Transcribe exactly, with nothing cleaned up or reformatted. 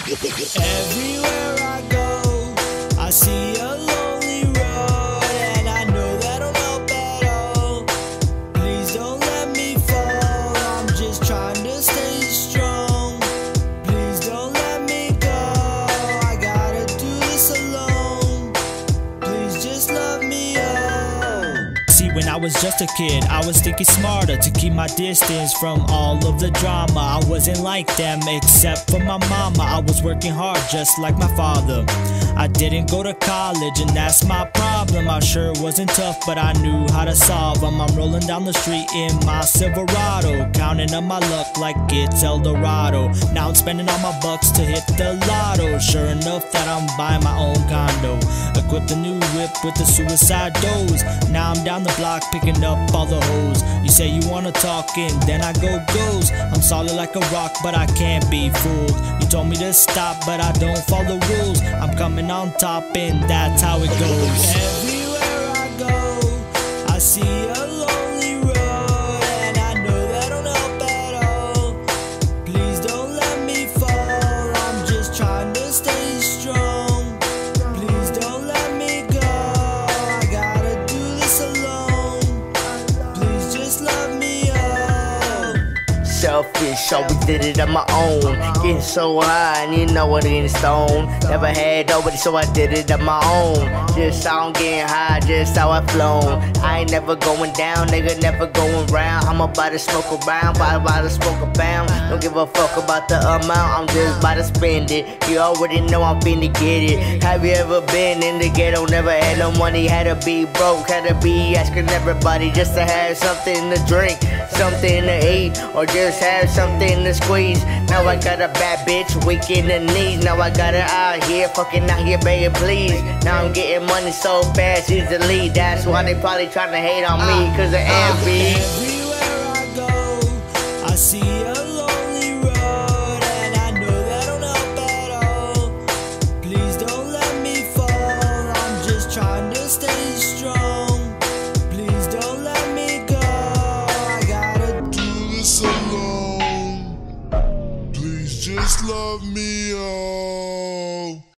Everywhere I go, I see a lonely road, and I know that don't help at all. Please don't let me fall, I'm just trying to stay strong. Please don't let me go, I gotta do this alone. Please just love me up. See, when I was just a kid, I was thinking smarter to keep my distance from all of the drama. I wasn't like them except for my mama. I was working hard just like my father. I didn't go to college and that's my problem. I sure wasn't tough, but I knew how to solve them. I'm rolling down the street in my Silverado, counting up my luck like it's El Dorado. Now I'm spending all my bucks to hit the lotto. Sure enough that I'm buying my own condo, equipped a new whip with the suicide doors. Now I'm down the block picking up all the hoes. You say you wanna talk and then I go goes. I'm solid like a rock but I can't be fooled. You told me to stop but I don't follow rules. I'm coming on top and that's how it goes. Everywhere I go, I see a lonely road, and I know that don't help at all. Please don't let me fall, I'm just trying to stay strong. Please don't let me go, I gotta do this alone. Please just love me up. Selfish, always did it on my own. Getting so high and you know it in stone. Never had nobody so I did it on my own. Just how I'm getting high, just how I flown. I ain't never going down, nigga, never going round. I'm about to smoke around, about to smoke a pound. Don't give a fuck about the amount, I'm just about to spend it. You already know I'm finna get it. Have you ever been in the ghetto, never had no money, had to be broke, had to be asking everybody just to have something to drink, something to eat, or just have something to squeeze. Now I got a bad bitch, weak in the knees. Now I got her out here, fucking out here begging please. Now I'm getting money so fast easily. That's why they probably trying to hate on me, cause of envy. Everywhere I go, I see